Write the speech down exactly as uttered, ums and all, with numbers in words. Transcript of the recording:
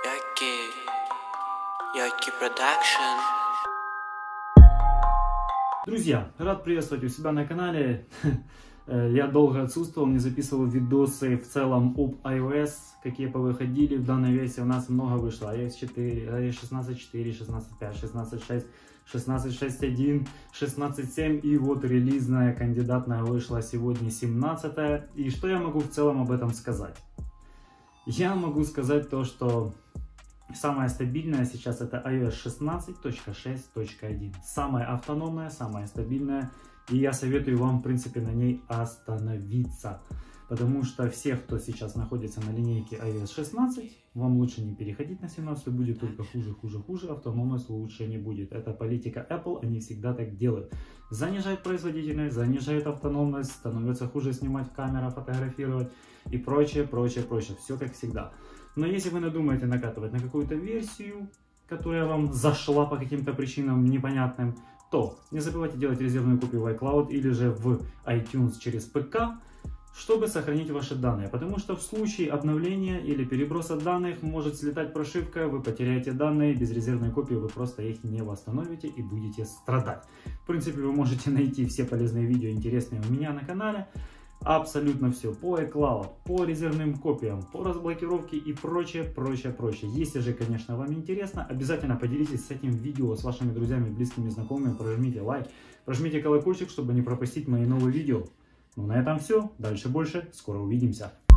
Яки, Яки Продакшн. Друзья, рад приветствовать у себя на канале. Я долго отсутствовал, не записывал видосы в целом об iOS, какие повыходили. В данной версии у нас много вышло. iOS четыре, iOS шестнадцать четыре, шестнадцать пять, шестнадцать шесть, шестнадцать шесть один, шестнадцать семь и вот релизная кандидатная вышла сегодня семнадцатая. И что я могу в целом об этом сказать? Я могу сказать то, что самая стабильная сейчас это iOS шестнадцать точка шесть точка один. Самая автономная, самая стабильная. И я советую вам, в принципе, на ней остановиться. Потому что все, кто сейчас находится на линейке iOS шестнадцать, вам лучше не переходить на семнадцать, будет только хуже, хуже, хуже. Автономность лучше не будет. Это политика Apple, они всегда так делают. Занижают производительность, занижают автономность, становится хуже снимать камера, фотографировать и прочее, прочее, прочее. Все как всегда. Но если вы надумаете накатывать на какую-то версию, которая вам зашла по каким-то причинам непонятным, то не забывайте делать резервную копию в iCloud или же в iTunes через ПК, чтобы сохранить ваши данные. Потому что в случае обновления или переброса данных может слетать прошивка, вы потеряете данные, без резервной копии вы просто их не восстановите и будете страдать. В принципе, вы можете найти все полезные видео, интересные у меня на канале. Абсолютно все по iCloud, по резервным копиям, по разблокировке и прочее, прочее, прочее. Если же, конечно, вам интересно, обязательно поделитесь с этим видео с вашими друзьями, близкими, знакомыми, прожмите лайк, прожмите колокольчик, чтобы не пропустить мои новые видео. Ну на этом все, дальше больше, скоро увидимся.